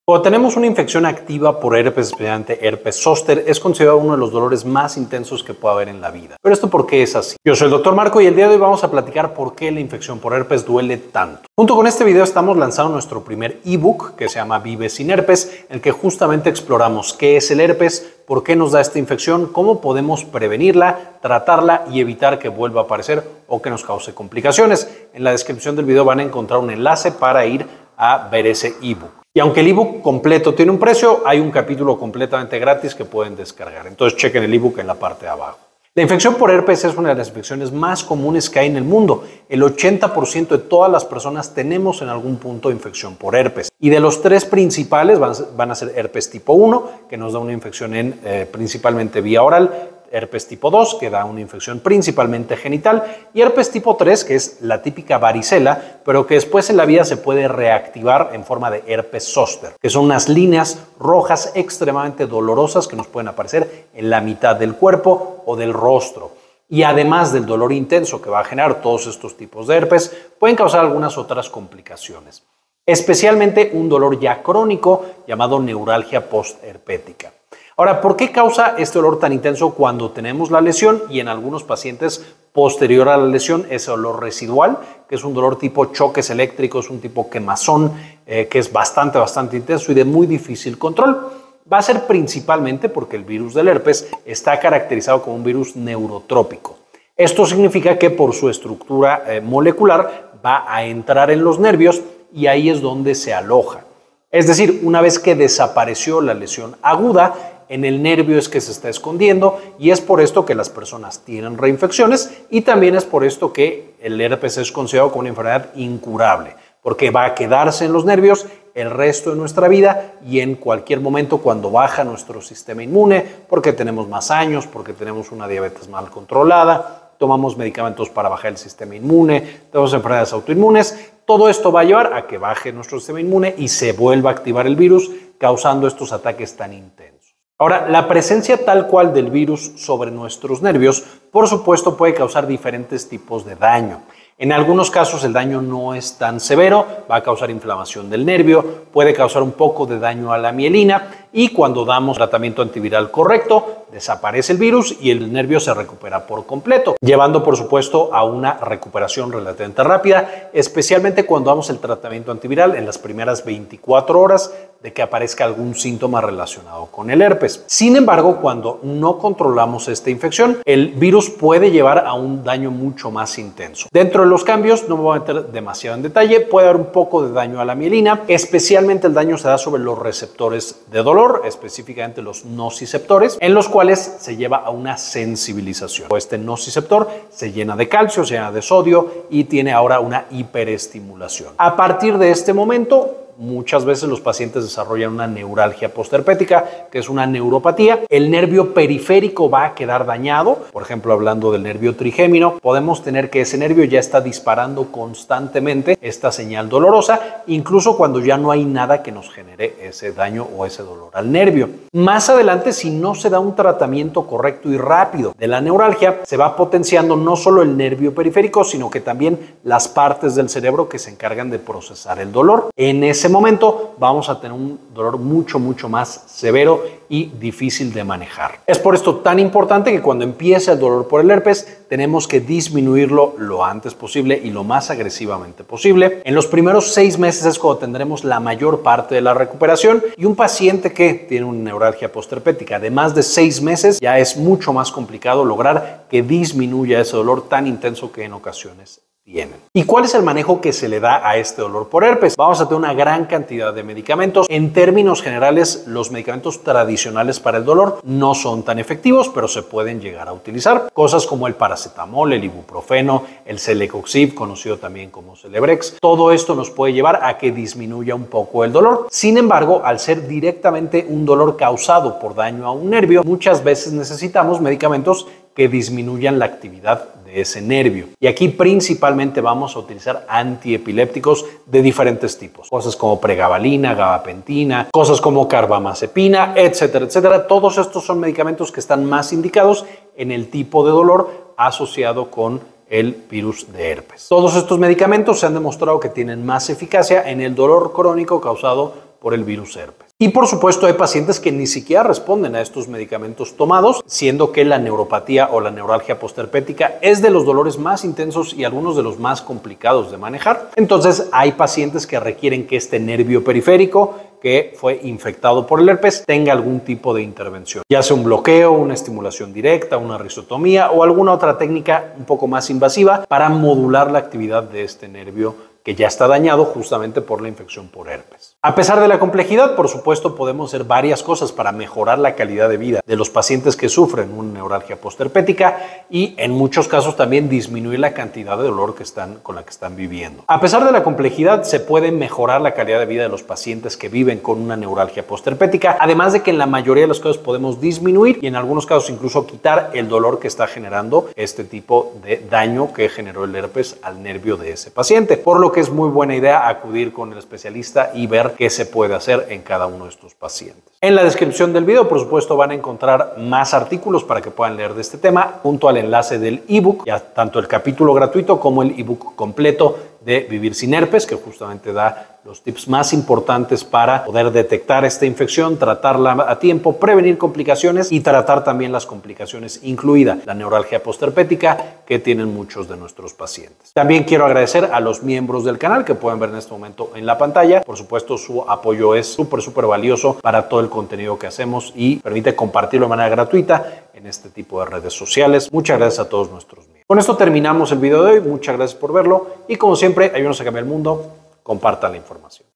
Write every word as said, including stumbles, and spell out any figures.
Cuando tenemos una infección activa por herpes, especialmente herpes zóster, es considerado uno de los dolores más intensos que puede haber en la vida. Pero esto, ¿por qué es así? Yo soy el doctor Marco y el día de hoy vamos a platicar por qué la infección por herpes duele tanto. Junto con este video estamos lanzando nuestro primer ebook que se llama Vive sin herpes, en el que justamente exploramos qué es el herpes, por qué nos da esta infección, cómo podemos prevenirla, tratarla y evitar que vuelva a aparecer o que nos cause complicaciones. En la descripción del video van a encontrar un enlace para ir a ver ese ebook. Y aunque el ebook completo tiene un precio, hay un capítulo completamente gratis que pueden descargar. Entonces chequen el ebook en la parte de abajo. La infección por herpes es una de las infecciones más comunes que hay en el mundo. El ochenta por ciento de todas las personas tenemos en algún punto infección por herpes. Y de los tres principales van, van a ser herpes tipo uno, que nos da una infección en eh, principalmente vía oral, herpes tipo dos, que da una infección principalmente genital, y herpes tipo tres, que es la típica varicela, pero que después en la vida se puede reactivar en forma de herpes zóster, que son unas líneas rojas extremadamente dolorosas que nos pueden aparecer en la mitad del cuerpo o del rostro. Y además del dolor intenso que va a generar todos estos tipos de herpes, pueden causar algunas otras complicaciones, especialmente un dolor ya crónico llamado neuralgia postherpética. Ahora, ¿por qué causa este dolor tan intenso cuando tenemos la lesión y en algunos pacientes posterior a la lesión ese dolor residual, que es un dolor tipo choques eléctricos, un tipo quemazón, eh, que es bastante, bastante intenso y de muy difícil control? Va a ser principalmente porque el virus del herpes está caracterizado como un virus neurotrópico. Esto significa que por su estructura eh, molecular va a entrar en los nervios y ahí es donde se aloja. Es decir, una vez que desapareció la lesión aguda, en el nervio es que se está escondiendo y es por esto que las personas tienen reinfecciones y también es por esto que el herpes es considerado como una enfermedad incurable, porque va a quedarse en los nervios el resto de nuestra vida y en cualquier momento cuando baja nuestro sistema inmune, porque tenemos más años, porque tenemos una diabetes mal controlada, tomamos medicamentos para bajar el sistema inmune, tenemos enfermedades autoinmunes, todo esto va a llevar a que baje nuestro sistema inmune y se vuelva a activar el virus, causando estos ataques tan intensos. Ahora, la presencia tal cual del virus sobre nuestros nervios, por supuesto, puede causar diferentes tipos de daño. En algunos casos el daño no es tan severo, va a causar inflamación del nervio, puede causar un poco de daño a la mielina y cuando damos tratamiento antiviral correcto, desaparece el virus y el nervio se recupera por completo, llevando por supuesto a una recuperación relativamente rápida, especialmente cuando damos el tratamiento antiviral en las primeras veinticuatro horas de que aparezca algún síntoma relacionado con el herpes. Sin embargo, cuando no controlamos esta infección, el virus puede llevar a un daño mucho más intenso. Dentro de los cambios, no me voy a meter demasiado en detalle, puede haber un poco de daño a la mielina, especialmente el daño se da sobre los receptores de dolor, específicamente los nociceptores, en los cuales se lleva a una sensibilización. Este nociceptor se llena de calcio, se llena de sodio y tiene ahora una hiperestimulación. A partir de este momento, muchas veces los pacientes desarrollan una neuralgia postherpética, que es una neuropatía. El nervio periférico va a quedar dañado. Por ejemplo, hablando del nervio trigémino, podemos tener que ese nervio ya está disparando constantemente esta señal dolorosa, incluso cuando ya no hay nada que nos genere ese daño o ese dolor al nervio. Más adelante, si no se da un tratamiento correcto y rápido de la neuralgia, se va potenciando no solo el nervio periférico, sino que también las partes del cerebro que se encargan de procesar el dolor. En ese momento vamos a tener un dolor mucho, mucho más severo y difícil de manejar. Es por esto tan importante que cuando empiece el dolor por el herpes, tenemos que disminuirlo lo antes posible y lo más agresivamente posible. En los primeros seis meses es cuando tendremos la mayor parte de la recuperación y un paciente que tiene una neuralgia postherpética de más de seis meses ya es mucho más complicado lograr que disminuya ese dolor tan intenso que en ocasiones tienen. ¿Y cuál es el manejo que se le da a este dolor por herpes? Vamos a tener una gran cantidad de medicamentos. En términos generales, los medicamentos tradicionales para el dolor no son tan efectivos, pero se pueden llegar a utilizar. Cosas como el paracetamol, el ibuprofeno, el celecoxib, conocido también como Celebrex. Todo esto nos puede llevar a que disminuya un poco el dolor. Sin embargo, al ser directamente un dolor causado por daño a un nervio, muchas veces necesitamos medicamentos que disminuyan la actividad de ese nervio. Y aquí principalmente vamos a utilizar antiepilépticos de diferentes tipos. Cosas como pregabalina, gabapentina, cosas como carbamazepina, etcétera, etcétera. Todos estos son medicamentos que están más indicados en el tipo de dolor asociado con el virus de herpes. Todos estos medicamentos se han demostrado que tienen más eficacia en el dolor crónico causado por el virus herpes. Y por supuesto hay pacientes que ni siquiera responden a estos medicamentos tomados, siendo que la neuropatía o la neuralgia postherpética es de los dolores más intensos y algunos de los más complicados de manejar. Entonces hay pacientes que requieren que este nervio periférico que fue infectado por el herpes tenga algún tipo de intervención, ya sea un bloqueo, una estimulación directa, una risotomía o alguna otra técnica un poco más invasiva para modular la actividad de este nervio que ya está dañado justamente por la infección por herpes. A pesar de la complejidad, por supuesto, podemos hacer varias cosas para mejorar la calidad de vida de los pacientes que sufren una neuralgia postherpética y en muchos casos también disminuir la cantidad de dolor que están, con la que están viviendo. A pesar de la complejidad, se puede mejorar la calidad de vida de los pacientes que viven con una neuralgia postherpética, además de que en la mayoría de los casos podemos disminuir y en algunos casos incluso quitar el dolor que está generando este tipo de daño que generó el herpes al nervio de ese paciente. Por lo que es muy buena idea acudir con el especialista y ver qué se puede hacer en cada uno de estos pacientes. En la descripción del video, por supuesto, van a encontrar más artículos para que puedan leer de este tema, junto al enlace del ebook, ya tanto el capítulo gratuito como el ebook completo de Vivir sin herpes, que justamente da los tips más importantes para poder detectar esta infección, tratarla a tiempo, prevenir complicaciones y tratar también las complicaciones, incluida la neuralgia postherpética que tienen muchos de nuestros pacientes. También quiero agradecer a los miembros del canal que pueden ver en este momento en la pantalla. Por supuesto, su apoyo es súper, súper valioso para todo el contenido que hacemos y permite compartirlo de manera gratuita en este tipo de redes sociales. Muchas gracias a todos nuestros miembros. Con esto terminamos el video de hoy. Muchas gracias por verlo y como siempre, ayúdenos a cambiar el mundo. Compartan la información.